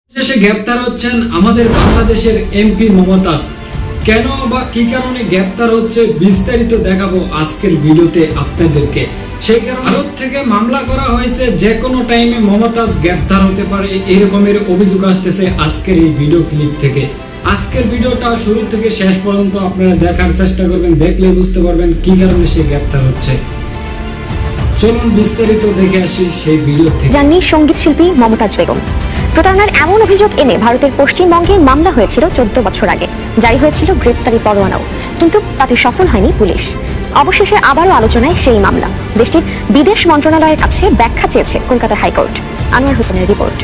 শেষে গ্রেপ্তার হচ্ছেন আমাদের বাংলাদেশের এমপি মমতাজ। কেন বা কি কারণে গ্রেপ্তার হচ্ছে বিস্তারিত দেখাবো আজকের ভিডিওতে আপনাদেরকে। সেই কারণে ভারত থেকে মামলা করা হয়েছে, যে কোনো টাইমে মমতাজ গ্রেপ্তার হতে পারে, এরকমের অভিযোগ আসতেছে আজকের এই ভিডিও ক্লিপ থেকে। আজকের ভিডিওটা শুরু থেকে শেষ পর্যন্ত আপনারা দেখার চেষ্টা করবেন, দেখলে বুঝতে পারবেন কি কারণে সে গ্রেপ্তার হচ্ছে। চলুন বিস্তারিত দেখে আসি সেই ভিডিও থেকে। জানি সঙ্গীত শিল্পী মমতাজ বেগম প্রতারণার এমন অভিযোগ এনে ভারতের পশ্চিমবঙ্গে মামলা হয়েছিল 14 বছর আগে। জারি হয়েছিল গ্রেপ্তারি পরোয়ানাও, কিন্তু তাতে সফল হয়নি পুলিশ। অবশেষে আবারও আলোচনায় সেই মামলা। দেশটির বিদেশ মন্ত্রণালয়ের কাছে ব্যাখ্যা চেয়েছে কলকাতা হাইকোর্ট। আনোয়ার হোসেনের রিপোর্ট।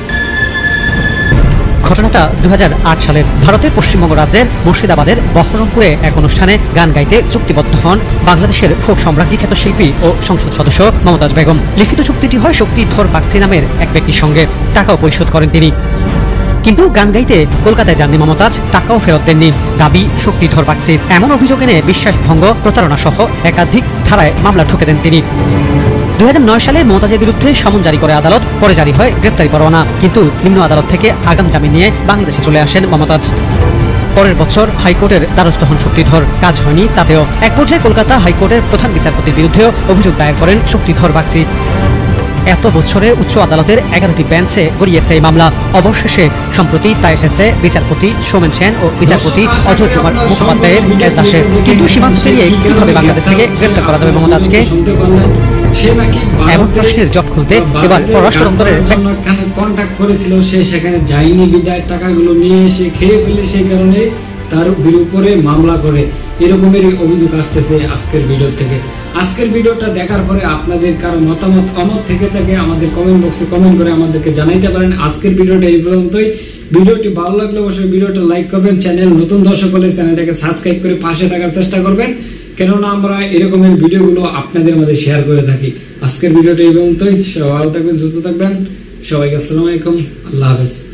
ঘটনাটা 2008 সালের। ভারতের পশ্চিমবঙ্গ রাজ্যের মুর্শিদাবাদের বহরমপুরে এক অনুষ্ঠানে গান গাইতে চুক্তিবদ্ধ হন বাংলাদেশের ফোক সম্রাজ্ঞী খ্যাত শিল্পী ও সংসদ সদস্য মমতাজ বেগম। লিখিত চুক্তিটি হয় শক্তিধর বাগচি নামের এক ব্যক্তির সঙ্গে। টাকাও পরিশোধ করেন তিনি, কিন্তু গান গাইতে কলকাতায় যাননি মমতাজ, টাকাও ফেরত দেননি। দাবি শক্তিধর বাগচির। এমন অভিযোগ এনে বিশ্বাসভঙ্গ, প্রতারণা সহ একাধিক ধারায় মামলা ঠুকে দেন তিনি। 2009 সালে মমতাজের বিরুদ্ধে সমন জারি করে আদালত, পরে জারি হয় গ্রেপ্তারি পরোয়ানা। কিন্তু নিম্ন আদালত থেকে আগাম জামিন নিয়ে বাংলাদেশে চলে আসেন মমতাজ। পরের বছর হাইকোর্টের দ্বারস্থ হন শক্তিধর। কাজ হয়নি তাতেও। এক পর্যায়ে কলকাতা হাইকোর্টের প্রধান বিচারপতির বিরুদ্ধেও অভিযোগ দায়ের করেন শক্তিধর বাগচি। এত বছরে উচ্চ আদালতের 11টি বেঞ্চে গড়িয়েছে এই মামলা। অবশেষে সম্প্রতি তা এসেছে বিচারপতি সৌমেন সেন ও বিচারপতি অজয় কুমার মুখোপাধ্যায়ের এজলাসে। কিন্তু সীমান্ত পেরিয়ে কিভাবে বাংলাদেশ থেকে গ্রেপ্তার করা যাবে মমতাজকে, এমন প্রশ্নের জট খুলতে এবার পররাষ্ট্র দপ্তরের কন্ট্যাক্ট করেছিল, সে সেখানে যায়নি বিদায় টাকাগুলো নিয়ে এসে খেয়ে ফেলে, সেই কারণে তার উপরে মামলা করে, এরকমের অভিযোগ আসতেছে আজকের ভিডিও থেকে। আজকের ভিডিওটা দেখার পরে আপনাদের কারো মতামত অমত থেকে থাকে আমাদের কমেন্ট বক্সে কমেন্ট করে আমাদেরকে জানাইতে পারেন। আজকের ভিডিওটা এই পর্যন্তই। ভিডিওটি ভালো লাগলে অবশ্যই ভিডিওটা লাইক করবেন। চ্যানেল নতুন দর্শক হলে চ্যানেলটাকে সাবস্ক্রাইব করে পাশে থাকার চেষ্টা করবেন, কেননা আমরা এরকমের ভিডিওগুলো আপনাদের মধ্যে শেয়ার করে থাকি। আজকের ভিডিওটা এই পর্যন্তই। সবাই ভালো থাকবেন, সুস্থ থাকবেন। সবাইকে আসসালামু আলাইকুম, আল্লাহ হাফেজ।